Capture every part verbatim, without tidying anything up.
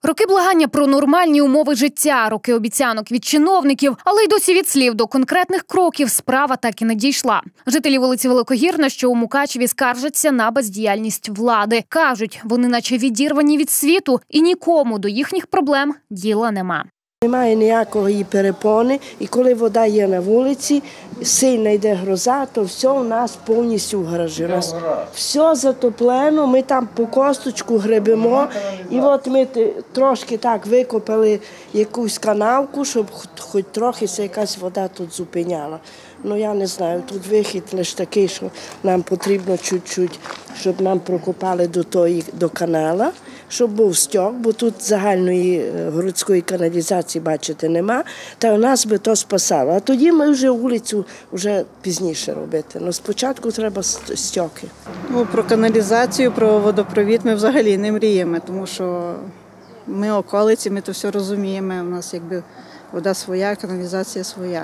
Роки благання про нормальні умови життя, роки обіцянок від чиновників, але й досі від слів до конкретних кроків справа так і не дійшла. Жителі вулиці Великогірна, що у Мукачеві, скаржаться на бездіяльність влади. Кажуть, вони наче відірвані від світу і нікому до їхніх проблем діла нема. Немає ніякої перепони, і коли вода є на вулиці, сильна йде гроза, то все у нас повністю в гаражі. У нас все затоплено, ми там по косточку гребемо, і от ми трошки так викопали якусь канавку, щоб хоч трохи якась вода тут зупиняла. Ну я не знаю, тут вихід лише такий, що нам потрібно чуть-чуть, щоб нам прокопали до тої, до канала, щоб був стьок, бо тут загальної городської каналізації, бачите, нема, та у нас би то спасало. А тоді ми вже вулицю вже пізніше робити. Ну, спочатку треба стьоки. Ну, про каналізацію, про водопровід ми взагалі не мріємо, тому що ми околиці, ми то все розуміємо, у нас якби вода своя, каналізація своя.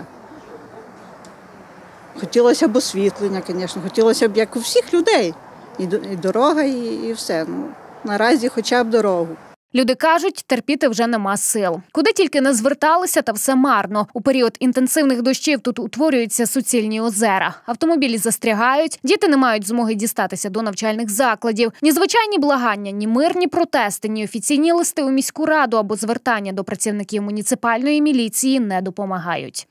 Хотілося б освітлення, звісно, хотілося б, як у всіх людей, і дорога, і все. Ну, наразі хоча б дорогу. Люди кажуть, терпіти вже нема сил. Куди тільки не зверталися, та все марно. У період інтенсивних дощів тут утворюються суцільні озера. Автомобілі застрягають, діти не мають змоги дістатися до навчальних закладів. Ні звичайні благання, ні мирні протести, ні офіційні листи у міську раду або звертання до працівників муніципальної міліції не допомагають.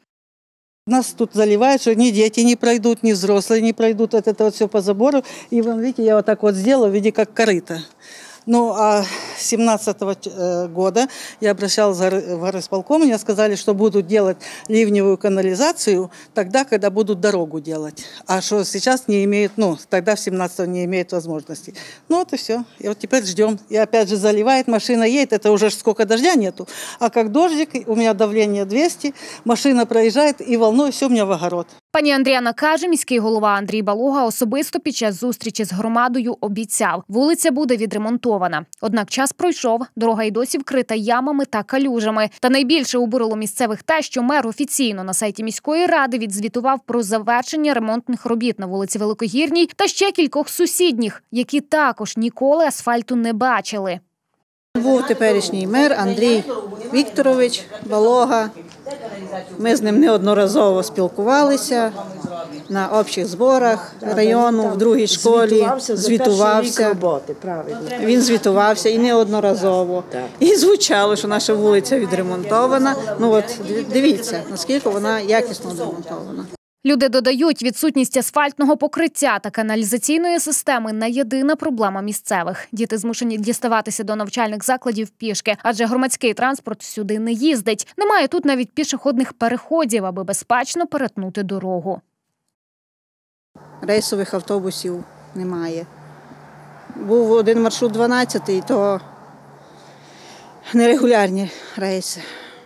Нас тут заливают, что ни дети не пройдут, ни взрослые не пройдут. Вот это вот все по забору. И вон, видите, я вот так вот сделала в виде как корыто. Ну, а семнадцатого года я обращалась в горосполком, мне сказали, что будут делать ливневую канализацию тогда, когда будут дорогу делать. А что сейчас не имеют, ну, тогда в семнадцатом не имеют возможности. Ну, вот и все. И вот теперь ждем. И опять же заливает, машина едет, это уже сколько дождя нету. А как дождик, у меня давление двести, машина проезжает и волной все у меня в огород. Пані Андріана каже, міський голова Андрій Балога особисто під час зустрічі з громадою обіцяв, вулиця буде відремонтована. Однак час пройшов, дорога й досі вкрита ямами та калюжами. Та найбільше обурило місцевих те, що мер офіційно на сайті міської ради відзвітував про завершення ремонтних робіт на вулиці Великогірній та ще кількох сусідніх, які також ніколи асфальту не бачили. Був теперішній мер Андрій Вікторович Балога. Ми з ним неодноразово спілкувалися на общих зборах району, в другій школі, звітувався. Він звітувався і неодноразово. І звучало, що наша вулиця відремонтована. Ну от дивіться, наскільки вона якісно відремонтована. Люди додають, відсутність асфальтного покриття та каналізаційної системи – не єдина проблема місцевих. Діти змушені діставатися до навчальних закладів пішки, адже громадський транспорт сюди не їздить. Немає тут навіть пішохідних переходів, аби безпечно перетнути дорогу. Рейсових автобусів немає. Був один маршрут дванадцятий, то нерегулярні рейси.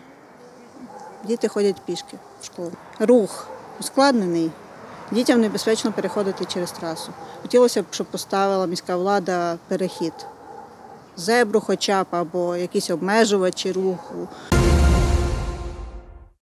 Діти ходять пішки в школу. Рух ускладнений, дітям небезпечно переходити через трасу. Хотілося б, щоб поставила міська влада перехід. Зебру хоча б, або якісь обмежувачі руху.